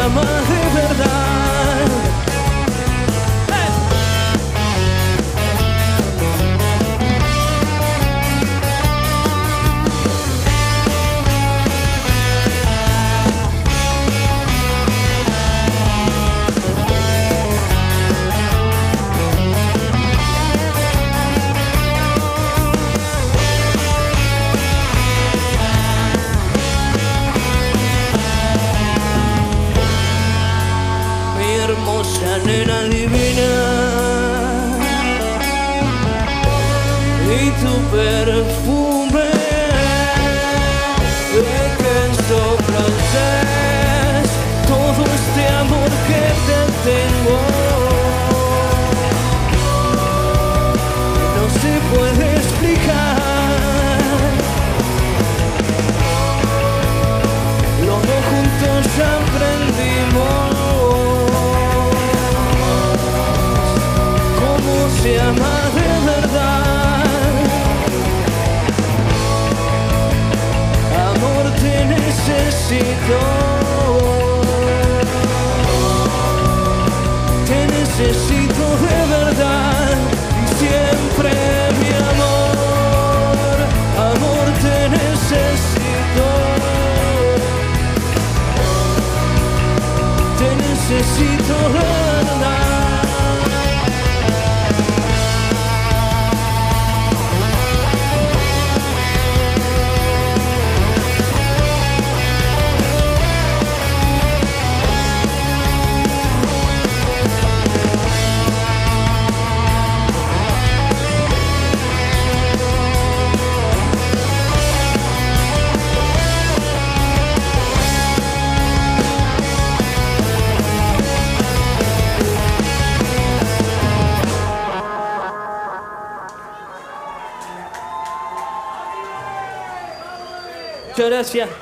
ama de verdad. Hermosa nena divina, y tu perfume de que soplas todo este amor que te tengo. No se puede explicar, los dos juntos aprendimos se ama de verdad. Amor, te necesito. Te necesito de verdad. Y siempre, mi amor. Amor, te necesito. Te necesito de verdad. Muchas gracias.